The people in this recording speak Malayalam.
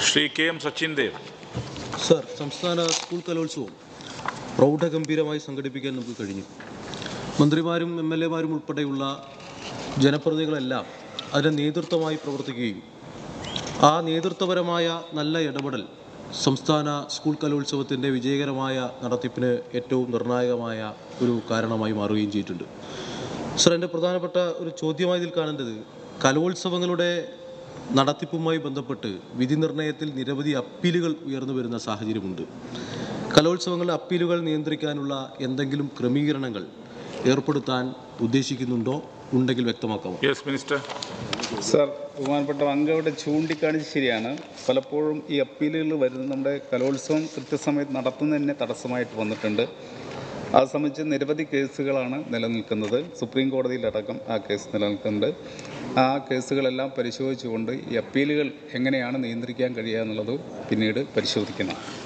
Shri K M Sachin Dev. Sir, സംസ്ഥാന സ്കൂൾ കലോത്സവം പ്രൗഢഗംഭീരമായി സംഘടിപ്പിക്കാൻ നമുക്ക് കഴിഞ്ഞു. മന്ത്രിമാരും MLA-മാരും ഉൾപ്പെടെയുള്ള ജനപ്രതിനിധികളെല്ലാം അതിന് നേതൃത്വമായി പ്രവർത്തിക്കുകയും ആ നേതൃത്വപരമായ നല്ല ഇടപെടൽ സംസ്ഥാന സ്കൂൾ കലോത്സവത്തിൻ്റെ വിജയകരമായ നടത്തിപ്പിന് ഏറ്റവും നിർണായകമായ ഒരു കാരണമായി മാറുകയും ചെയ്തിട്ടുണ്ട്. സർ, എൻ്റെ പ്രധാനപ്പെട്ട ഒരു ചോദ്യമായി ഇതിൽ കാണേണ്ടത് കലോത്സവങ്ങളുടെ നടത്തിപ്പുമായി ബന്ധപ്പെട്ട് വിധി നിർണയത്തിൽ നിരവധി അപ്പീലുകൾ ഉയർന്നു വരുന്ന സാഹചര്യമുണ്ട്. കലോത്സവങ്ങളുടെ അപ്പീലുകൾ നിയന്ത്രിക്കാനുള്ള എന്തെങ്കിലും ക്രമീകരണങ്ങൾ ഏർപ്പെടുത്താൻ ഉദ്ദേശിക്കുന്നുണ്ടോ? ഉണ്ടെങ്കിൽ വ്യക്തമാക്കാമോ? Yes minister. സർ, ബഹുമാനപ്പെട്ട അംഗവിടെ ചൂണ്ടിക്കാണിച്ച് ശരിയാണ്. പലപ്പോഴും ഈ അപ്പീലുകൾ വരുന്നത് നമ്മുടെ കലോത്സവം കൃത്യസമയത്ത് നടത്തുന്നതിന് തടസ്സമായിട്ട് വന്നിട്ടുണ്ട്. അത് സംബന്ധിച്ച് നിരവധി കേസുകളാണ് നിലനിൽക്കുന്നത്. സുപ്രീം കോടതിയിലടക്കം ആ കേസ് നിലനിൽക്കുന്നുണ്ട്. ആ കേസുകളെല്ലാം പരിശോധിച്ചുകൊണ്ട് ഈ അപ്പീലുകൾ എങ്ങനെയാണ് നിയന്ത്രിക്കാൻ കഴിയുക എന്നുള്ളത് പിന്നീട് പരിശോധിക്കണം.